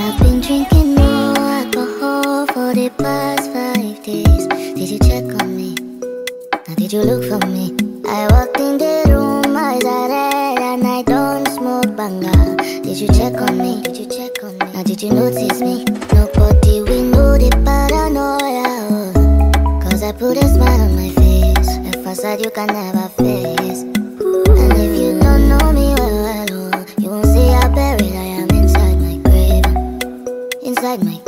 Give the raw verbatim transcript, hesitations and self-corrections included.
I've been drinking no alcohol for the past five days. Did you check on me? Now did you look for me? I walked in the room, eyes are red, and I don't smoke banga. Did you check on me? Did you check on me? Now did you notice me? Nobody will know the paranoia, oh. Cause I put a smile on my face, a facade you can never face. And if you don't know me well, well, oh, you won't see how buried I am inside my grave, inside my